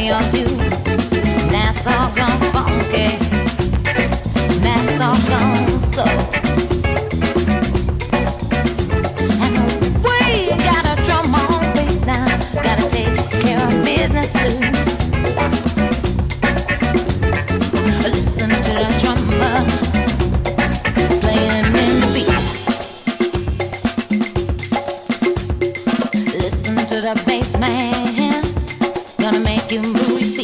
me or you. Nassau gone funky, Nassau gone soul. And we got a drum on beat now, gotta take care of business too. Listen to the drummer playing in the beat. Listen to the bass man, gonna make you move.